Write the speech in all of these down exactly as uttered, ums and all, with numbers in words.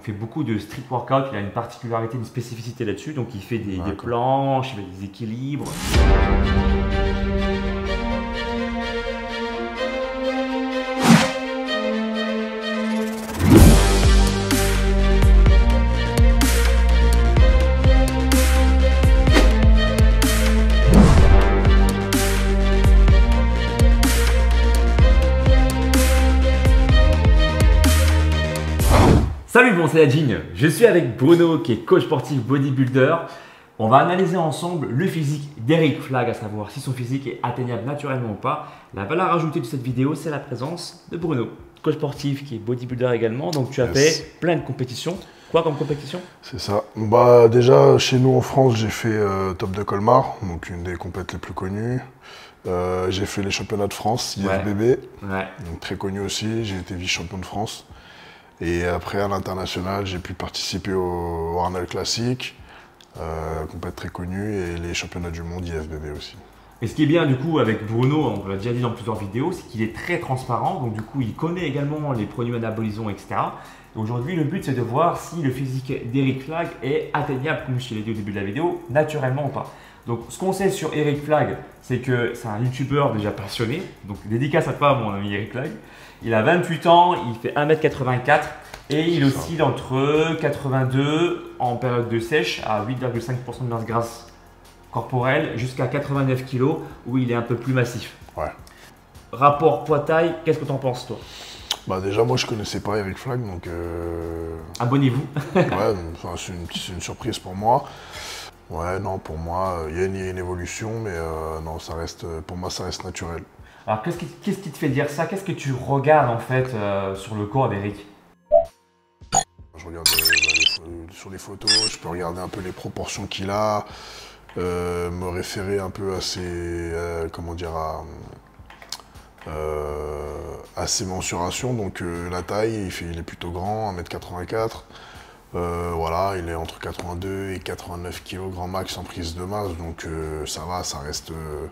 fait beaucoup de street workout, il a une particularité, une spécificité là-dessus, donc il fait des, des planches, il fait des équilibres. Salut, bon c'est Adjin, je suis avec Bruno qui est coach sportif bodybuilder. On va analyser ensemble le physique d'Eric Flagg, à savoir si son physique est atteignable naturellement ou pas. La valeur ajoutée de cette vidéo, c'est la présence de Bruno, coach sportif qui est bodybuilder également. Donc tu as yes. fait plein de compétitions. Quoi comme compétition? C'est ça. Bah, déjà, chez nous en France, j'ai fait euh, Top de Colmar, donc une des compètes les plus connues. Euh, j'ai fait les championnats de France, I F B B, ouais. Ouais. donc très connu aussi. J'ai été vice-champion de France. Et après, à l'international, j'ai pu participer au Arnold Classic, euh, compète très connue, et les championnats du monde I F B B aussi. Et ce qui est bien du coup avec Bruno, on l'a déjà dit dans plusieurs vidéos, c'est qu'il est très transparent, donc du coup il connaît également les produits anabolisants, et cetera. Aujourd'hui, le but c'est de voir si le physique d'Eric Flagg est atteignable, comme je te l'ai dit au début de la vidéo, naturellement ou pas. Donc ce qu'on sait sur Eric Flagg, c'est que c'est un youtubeur déjà passionné, donc dédicace à toi mon ami Eric Flagg. Il a vingt-huit ans, il fait un mètre quatre-vingt-quatre et il oscille entre quatre-vingt-deux en période de sèche à huit virgule cinq pour cent de masse grasse corporelle jusqu'à quatre-vingt-neuf kilos où il est un peu plus massif. Ouais. Rapport poids-taille, qu'est-ce que tu en penses toi? Bah déjà moi je connaissais pas Eric Flagg donc… Euh... Abonnez-vous. Ouais, c'est une, une surprise pour moi. Ouais, non, pour moi, il y a une, une évolution, mais euh, non, ça reste, pour moi, ça reste naturel. Alors, qu'est-ce qui, qu'est-ce qui te fait dire ça? Qu'est-ce que tu regardes, en fait, euh, sur le corps d'Eric? Je regarde euh, les, sur les photos, je peux regarder un peu les proportions qu'il a, euh, me référer un peu à ses, euh, comment dire, à, euh, à ses mensurations. Donc, euh, la taille, il, fait, il est plutôt grand, un mètre quatre-vingt-quatre. Euh, voilà, il est entre quatre-vingt-deux et quatre-vingt-neuf kilos grand max en prise de masse, donc euh, ça va, ça reste, euh,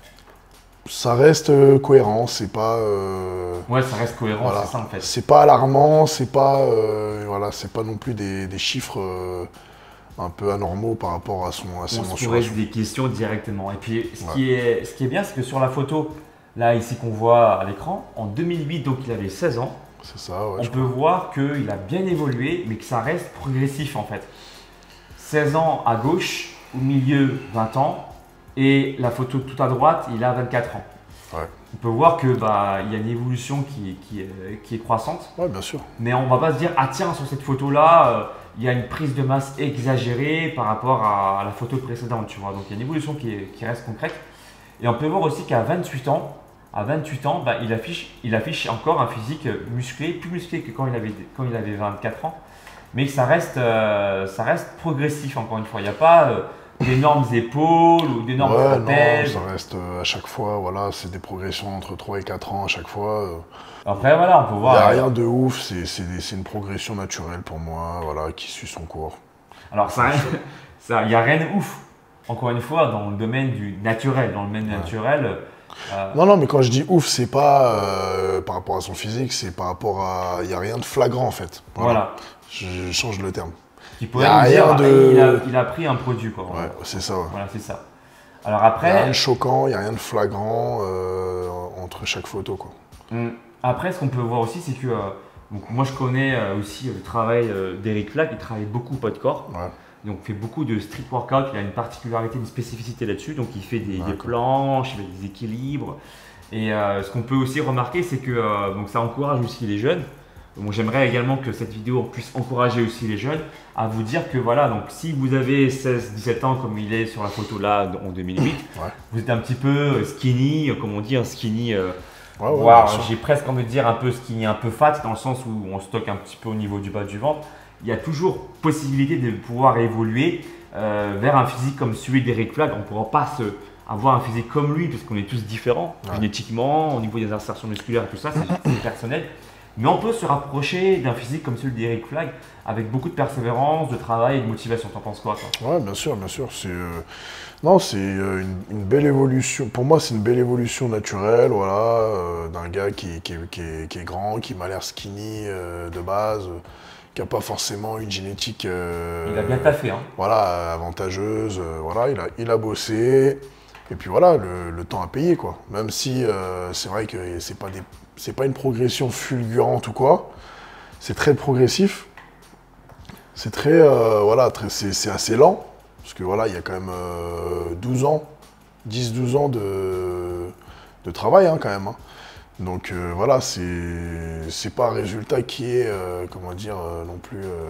ça reste euh, cohérent, c'est pas. Euh, ouais, ça reste cohérent, voilà. C'est ça en fait. C'est pas alarmant, c'est pas, euh, voilà, c'est pas non plus des, des chiffres euh, un peu anormaux par rapport à son, à ses mensurations. On se pose des questions directement. Et puis, ce ouais. qui est, ce qui est bien, c'est que sur la photo, là ici qu'on voit à l'écran, en deux mille huit, donc il avait seize ans. Ça, ouais, on peut crois. voir qu'il a bien évolué, mais que ça reste progressif en fait. seize ans à gauche, au milieu vingt ans, et la photo tout à droite, il a vingt-quatre ans. Ouais. On peut voir qu'il bah, y a une évolution qui, qui, est, qui est croissante. Ouais, bien sûr. Mais on ne va pas se dire, ah tiens, sur cette photo-là, il euh, y a une prise de masse exagérée par rapport à, à la photo précédente, tu vois. Donc il y a une évolution qui, est, qui reste concrète. Et on peut voir aussi qu'à vingt-huit ans, à vingt-huit ans, bah, il, affiche, il affiche encore un physique musclé, plus musclé que quand il avait, quand il avait vingt-quatre ans. Mais ça reste, euh, ça reste progressif, encore une fois. Il n'y a pas euh, d'énormes épaules ou d'énormes ouais, trapèzes. Non, ça reste euh, à chaque fois, voilà, c'est des progressions entre trois et quatre ans à chaque fois. Euh, Après, voilà, on peut voir. Il n'y a rien de ouf, c'est une progression naturelle pour moi, voilà, qui suit son cours. Alors, ça, il n'y a rien de ouf, encore une fois, dans le domaine du naturel. Dans le domaine ouais. naturel, Euh... Non, non, mais quand je dis ouf, c'est pas euh, par rapport à son physique, c'est par rapport à… Il n'y a rien de flagrant en fait. Voilà. voilà. Je, je change le terme. Il pourrait nous dire, de... il, a, il a pris un produit quoi. Ouais, c'est ça. Ouais. Voilà, c'est ça. Alors après… Il n'y a rien de choquant, il n'y a rien de flagrant euh, entre chaque photo quoi. Après, ce qu'on peut voir aussi, c'est que… Euh, donc, moi, je connais euh, aussi le travail euh, d'Eric Flagg, il travaille beaucoup au poids de corps. Ouais. Donc, il fait beaucoup de street workout, il a une particularité, une spécificité là-dessus. Donc, il fait des, des planches, il fait des équilibres. Et euh, ce qu'on peut aussi remarquer, c'est que euh, donc ça encourage aussi les jeunes. Bon, j'aimerais également que cette vidéo puisse encourager aussi les jeunes à vous dire que voilà, donc si vous avez seize dix-sept ans comme il est sur la photo là en deux mille huit, ouais. vous êtes un petit peu skinny, comme on dit, un skinny, euh, ouais, ouais, voire j'ai presque envie de dire un peu skinny, un peu fat, dans le sens où on stocke un petit peu au niveau du bas du ventre. Il y a toujours possibilité de pouvoir évoluer euh, vers un physique comme celui d'Eric Flagg. On ne pourra pas se, avoir un physique comme lui parce qu'on est tous différents, ouais. génétiquement, au niveau des insertions musculaires et tout ça, c'est personnel. Mais on peut se rapprocher d'un physique comme celui d'Eric Flagg avec beaucoup de persévérance, de travail et de motivation. T'en penses quoi, toi? Ouais, bien sûr, bien sûr. C'est euh... non, c'est euh, une, une belle évolution. Pour moi, c'est une belle évolution naturelle, voilà, euh, d'un gars qui, qui, qui, est, qui est grand, qui m'a l'air skinny euh, de base. qui n'a pas forcément une génétique euh, il a bien taffé, hein. Voilà, avantageuse. Euh, voilà, il a, il a bossé. Et puis voilà, le, le temps a payé, quoi. Même si euh, c'est vrai que c'est pas des, c'est pas une progression fulgurante ou quoi. C'est très progressif. C'est très, euh, voilà, très, c'est assez lent. Parce que voilà, il y a quand même euh, douze ans, dix douze ans de, de travail, hein, quand même. Hein. Donc euh, voilà, c'est pas un résultat qui est, euh, comment dire, euh, non plus euh,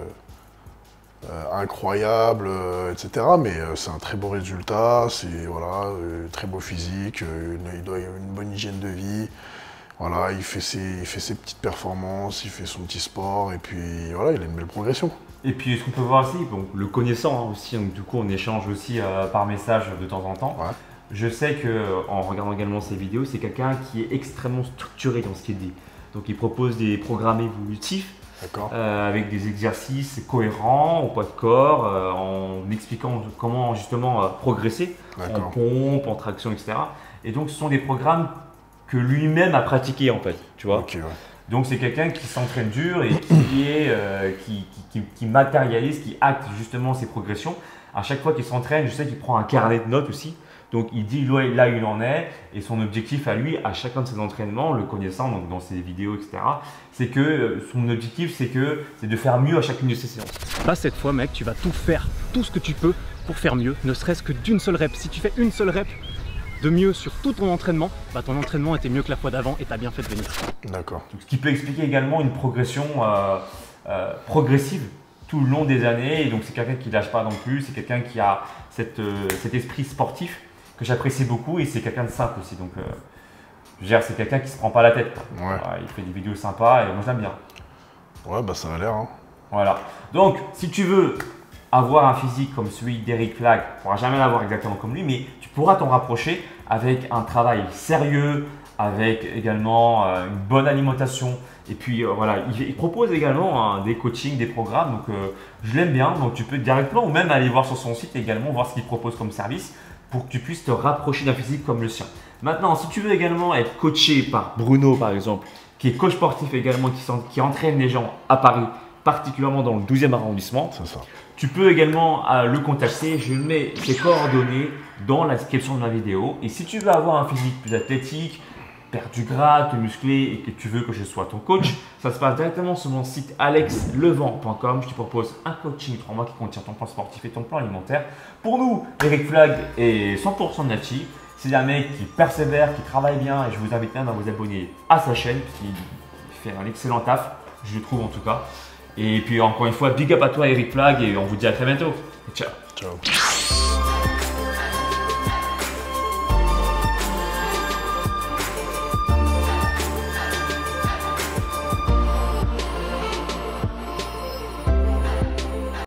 euh, incroyable, euh, et cetera. Mais euh, c'est un très beau résultat, c'est voilà, euh, très beau physique, euh, une, il doit y avoir une bonne hygiène de vie. Voilà, il fait, ses, il fait ses petites performances, il fait son petit sport, et puis voilà, il a une belle progression. Et puis ce qu'on peut voir aussi, donc, le connaissant hein, aussi, donc, du coup on échange aussi euh, par message de temps en temps. Ouais. Je sais qu'en regardant également ses vidéos, c'est quelqu'un qui est extrêmement structuré dans ce qu'il dit. Donc il propose des programmes évolutifs euh, avec des exercices cohérents au poids de corps, euh, en expliquant comment justement euh, progresser en pompe, en traction, et cetera. Et donc ce sont des programmes que lui-même a pratiqués en fait, tu vois. Okay, ouais. Donc c'est quelqu'un qui s'entraîne dur et qui, est, euh, qui, qui, qui, qui matérialise, qui acte justement ses progressions. À chaque fois qu'il s'entraîne, je sais qu'il prend un carnet de notes aussi. Donc il dit là où il en est et son objectif à lui, à chacun de ses entraînements, le connaissant donc dans ses vidéos, et cetera, c'est que son objectif c'est que c'est de faire mieux à chacune de ses séances. Pas cette fois mec, tu vas tout faire, tout ce que tu peux pour faire mieux, ne serait-ce que d'une seule rep. Si tu fais une seule rep de mieux sur tout ton entraînement, bah ton entraînement était mieux que la fois d'avant et tu as bien fait de venir. D'accord. Ce qui peut expliquer également une progression euh, euh, progressive tout le long des années. Et donc c'est quelqu'un qui ne lâche pas non plus, c'est quelqu'un qui a cette, euh, cet esprit sportif que j'apprécie beaucoup et c'est quelqu'un de simple aussi. Donc, euh, je veux dire, c'est quelqu'un qui se prend pas la tête. Ouais. Voilà, il fait des vidéos sympas et moi je l'aime bien. Ouais, bah ça a l'air. Hein. Voilà. Donc, si tu veux avoir un physique comme celui d'Eric Flagg, tu ne pourras jamais l'avoir exactement comme lui, mais tu pourras t'en rapprocher avec un travail sérieux, avec également euh, une bonne alimentation. Et puis euh, voilà, il, il propose également hein, des coachings, des programmes. Donc, euh, je l'aime bien. Donc, tu peux directement ou même aller voir sur son site également, voir ce qu'il propose comme service, pour que tu puisses te rapprocher d'un physique comme le sien. Maintenant, si tu veux également être coaché par Bruno, par exemple, qui est coach sportif également, qui, qui entraîne les gens à Paris, particulièrement dans le douzième arrondissement, c'est ça. Tu peux également euh, le contacter. Je mets ses coordonnées dans la description de la vidéo. Et si tu veux avoir un physique plus athlétique, perdre du gras, te muscler et que tu veux que je sois ton coach, ça se passe directement sur mon site alex levent point com. Je te propose un coaching trois mois qui contient ton plan sportif et ton plan alimentaire. Pour nous, Eric Flagg est cent pour cent natif. C'est un mec qui persévère, qui travaille bien et je vous invite même à vous abonner à sa chaîne parce qu'il fait un excellent taf, je le trouve en tout cas. Et puis encore une fois, big up à toi Eric Flagg et on vous dit à très bientôt. Ciao. Ciao.